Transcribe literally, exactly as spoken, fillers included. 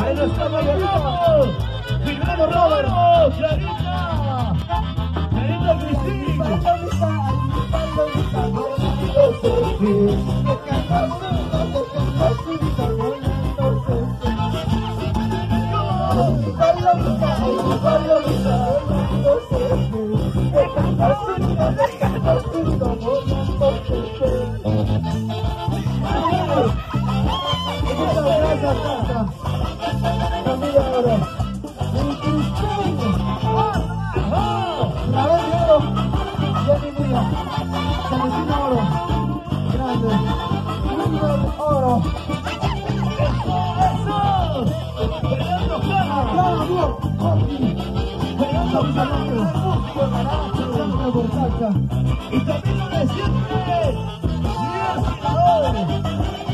Ahí lo estamos llegando. Firmado Roberto, Clarita. Clarita Cristina. Y también lo de siempre, diez ganadores.